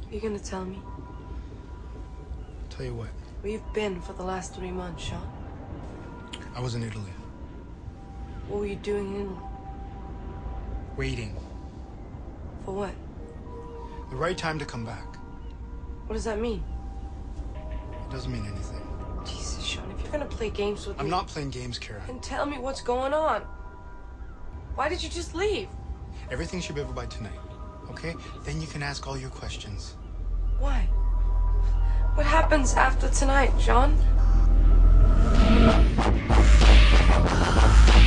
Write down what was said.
You gonna tell me? Tell you what. Where you've been for the last 3 months, Sean? I was in Italy. What were you doing in Italy? Waiting. For what? The right time to come back. What does that mean? It doesn't mean anything. Jesus, Sean, if you're gonna play games with me... I'm not playing games, Kira. Then tell me what's going on. Why did you just leave? Everything should be over by tonight, okay? Then you can ask all your questions. Why? What happens after tonight, Sean?